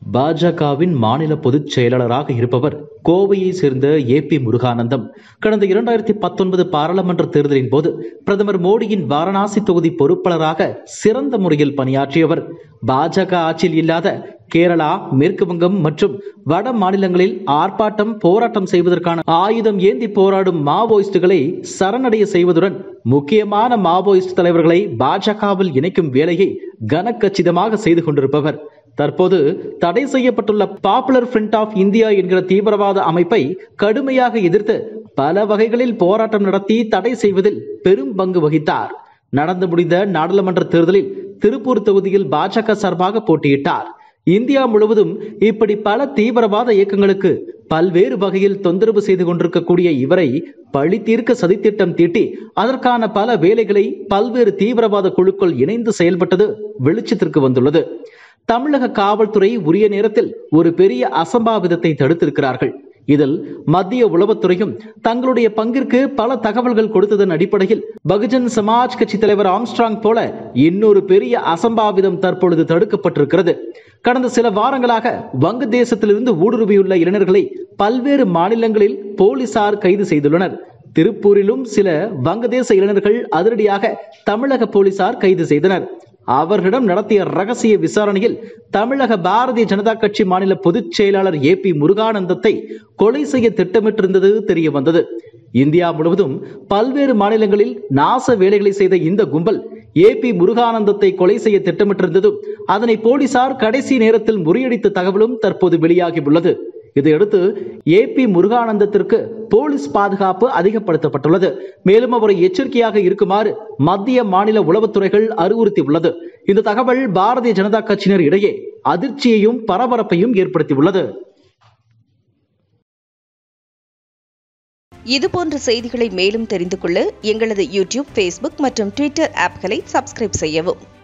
பாஜகவின் மாநில பொதுச் செயலாளராக இருப்பவர் கோவையை சேர்ந்த ஏபி முருகானந்தம். கடந்த 2019 பாராளுமன்ற தேர்தலின் போது பிரதமர் மோடியின் வாரணாசி தொகுதி பொறுப்பாளராக சிறந்த முறையில் பணியாற்றியவர். பாஜக ஆட்சியில் இல்லாத கேரளா, மேற்கு வங்கம் மற்றும் வட மாநிலங்களில் ஆர்ப்பாட்டம், போராட்டம் செய்வதற்கான ஆயுதம் ஏந்தி போராடும் மாவோயிஸ்டுகளை சரணடைய செய்வதுடன் முக்கியமான மாவோயிஸ்ட் தலைவர்களை பாஜகவில் இணைக்கும் வேலையை கனக்கச்சிதமாக செய்து கொண்டிருப்பவர். தற்போது தடை செய்யப்பட்டுள்ள பாப்புலர் ஃப்ரண்ட் ஆஃப் இந்தியா என்கிற தீவிரவாத அமைப்பை கடுமையாக எதிர்த்து பல வகைகளில் போராட்டம் நடத்தி தடை செய்வதில் பெரும் பங்கு வகித்தார். நடந்து முடிந்த நாடாளுமன்ற தேர்தலில் திருப்பூர் தொகுதியில் பாஜக சார்பாக போட்டியிட்டார். இந்தியா முழுவதும் இப்படி பல தீவிரவாத இயக்கங்களுக்கு பல்வேறு வகையில் தொந்தரவு செய்து கொண்டிருக்கக்கூடிய இவரை பழி தீர்க்க சதித்திட்டம் தீட்டி அதற்கான பல வேலைகளை பல்வேறு தீவிரவாத குழுக்கள் இணைந்து செயல்பட்டது வெளிச்சத்திற்கு வந்துள்ளது. தமிழக காவல்துறை உரிய நேரத்தில் ஒரு பெரிய அசம்பாவிதத்தை தடுத்திருக்கிறார்கள். இதில் மத்திய உளவுத்துறையும் தங்களுடைய பங்கிற்கு பல தகவல்கள் கொடுத்ததன் அடிப்படையில் பகுஜன் சமாஜ் கட்சி தலைவர் ஆம்ஸ்ட்ராங் போல இன்னொரு பெரிய அசம்பாவிதம் தற்பொழுது தடுக்கப்பட்டிருக்கிறது. கடந்த சில வாரங்களாக வங்கதேசத்திலிருந்து ஊடுருவியுள்ள இளைஞர்களை பல்வேறு மாநிலங்களில் போலீசார் கைது செய்துள்ளனர். திருப்பூரிலும் சில வங்கதேச இளைஞர்கள் அதிரடியாக தமிழக போலீசார் கைது செய்தனர். அவர்களிடம் நடத்திய ரகசிய விசாரணையில் தமிழக பாரதிய ஜனதா கட்சி மாநில பொதுச் செயலாளர் ஏபி முருகானந்தத்தை கொலை செய்ய திட்டமிட்டிருந்தது தெரிய வந்தது. இந்தியா முழுவதும் பல்வேறு மாநிலங்களில் நாச வேலைகளை செய்த இந்த கும்பல் ஏபி முருகானந்தத்தை கொலை செய்ய திட்டமிட்டிருந்ததும் அதனை போலீசார் கடைசி நேரத்தில் முறியடித்த தகவலும் தற்போது வெளியாகியுள்ளது. இதையடுத்து ஏபி முருகானந்தத்திற்கு போலீஸ் பாதுகாப்பு அதிகப்படுத்தப்பட்டுள்ளது. மேலும் அவரை எச்சரிக்கையாக இருக்குமாறு மத்திய மாநில உளவுத்துறைகள் அறிவுறுத்தியுள்ளது. இந்த தகவல் பாரதிய ஜனதா கட்சியினர் இடையே அதிர்ச்சியையும் பரபரப்பையும் ஏற்படுத்தியுள்ளது. இதுபோன்ற செய்திகளை மேலும் தெரிந்து கொள்ள எங்களது யூடியூப், ஃபேஸ்புக் மற்றும் ட்விட்டர் ஆப்களை சப்ஸ்கிரைப் செய்யவும்.